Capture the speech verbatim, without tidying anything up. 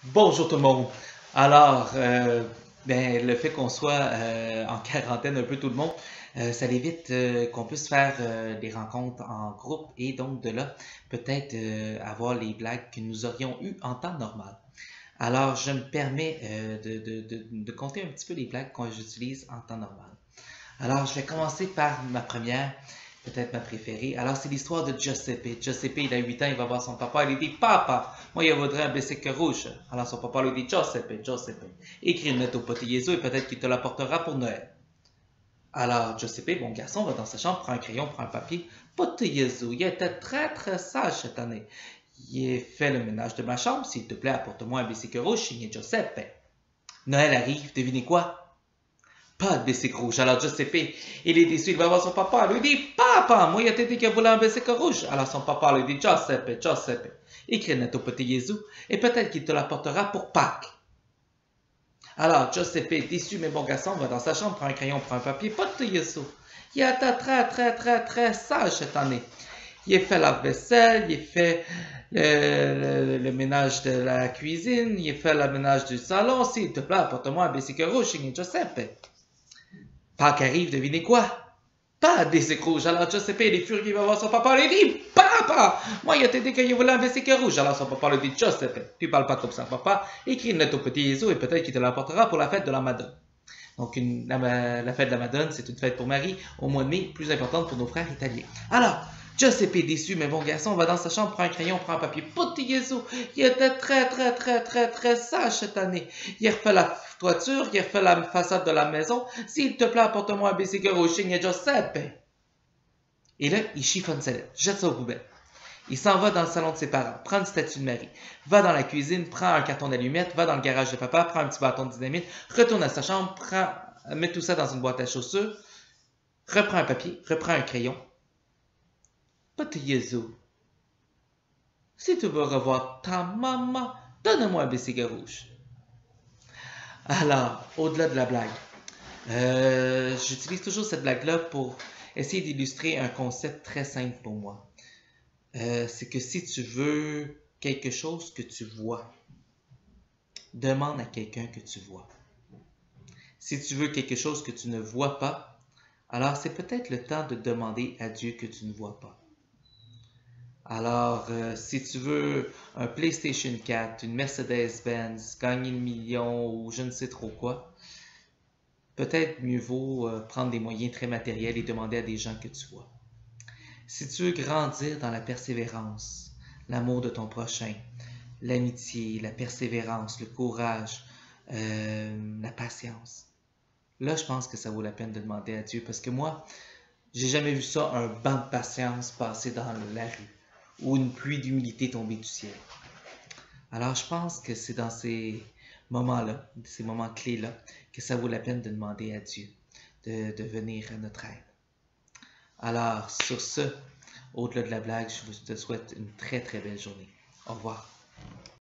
Bonjour tout le monde. Alors, euh, ben, le fait qu'on soit euh, en quarantaine un peu tout le monde, euh, ça évite euh, qu'on puisse faire euh, des rencontres en groupe et donc de là, peut-être euh, avoir les blagues que nous aurions eues en temps normal. Alors, je me permets euh, de, de, de, de compter un petit peu les blagues que j'utilise en temps normal. Alors, je vais commencer par ma première, peut-être ma préférée. Alors, c'est l'histoire de Giuseppe. Giuseppe, il a huit ans, il va voir son papa, il lui dit, Papa, moi, il voudrais un bicycle rouge. Alors, son papa lui dit, Giuseppe, Giuseppe, écris une lettre au pote Jésus et peut-être qu'il te l'apportera pour Noël. Alors, Giuseppe, bon garçon, va dans sa chambre, prend un crayon, prend un papier. Pote Jésus, il était très, très sage cette année. Il a fait le ménage de ma chambre, s'il te plaît, apporte-moi un bicycle rouge, signé Giuseppe. Noël arrive, devinez quoi? Pas de bicycle rouge. Alors Giuseppe, il est déçu, il va voir son papa. Il lui dit, Papa, moi, il a dit qu'il voulait un bicycle rouge. Alors son papa lui dit, Giuseppe, Giuseppe, écris une lettre au petit Jésus et peut-être qu'il te l'apportera pour Pâques. Alors Giuseppe, déçu mais bon garçon, va dans sa chambre, prend un crayon, prend un papier, petit Jésus. Il a été très, très, très, très sage cette année. Il a fait la vaisselle, il a fait le, le, le ménage de la cuisine, il a fait le ménage du salon. S'il te plaît, apporte-moi un bicycle rouge, signé Giuseppe. Pâques arrive, devinez quoi? Pas des bicycle rouge. Alors Giuseppe, il est furieux, il va voir son papa, il dit, Papa, moi, il a dit qu'il voulait un bicycle rouge. Alors son papa lui dit, Giuseppe, tu parles pas comme ça, papa. Écris une lettre au petit Jésus et peut-être qu'il te l'apportera pour la fête de la Madone. Donc, une, la, la fête de la Madone, c'est une fête pour Marie au mois de mai, plus importante pour nos frères italiens. Alors, Giuseppe est déçu, mais bon garçon, va dans sa chambre, prend un crayon, prend un papier. Petit Jésus, il était très, très, très, très, très sage cette année. Il a refait la toiture, il a refait la façade de la maison. S'il te plaît, apporte-moi un bicycle rouge, signe Giuseppe. Et là, il chiffonne sa lettre, jette ça aux poubelles. Il s'en va dans le salon de ses parents, prend une statue de Marie, va dans la cuisine, prend un carton d'allumettes, va dans le garage de papa, prend un petit bâton de dynamite, retourne à sa chambre, prend, met tout ça dans une boîte à chaussures, reprend un papier, reprend un crayon. Petit Jésus, si tu veux revoir ta maman, donne-moi un bicycle rouge. Alors, au-delà de la blague, euh, j'utilise toujours cette blague-là pour essayer d'illustrer un concept très simple pour moi. Euh, c'est que si tu veux quelque chose que tu vois, demande à quelqu'un que tu vois. Si tu veux quelque chose que tu ne vois pas, alors c'est peut-être le temps de demander à Dieu que tu ne vois pas. Alors, euh, si tu veux un PlayStation quatre, une Mercedes-Benz, gagner le million ou je ne sais trop quoi, peut-être mieux vaut euh, prendre des moyens très matériels et demander à des gens que tu vois. Si tu veux grandir dans la persévérance, l'amour de ton prochain, l'amitié, la persévérance, le courage, euh, la patience, là, je pense que ça vaut la peine de demander à Dieu parce que moi, j'ai jamais vu ça, un banc de patience passer dans la rue ou une pluie d'humilité tomber du ciel. Alors, je pense que c'est dans ces moments-là, ces moments clés-là, que ça vaut la peine de demander à Dieu de, de venir à notre aide. Alors, sur ce, au-delà de la blague, je vous te souhaite une très très belle journée. Au revoir.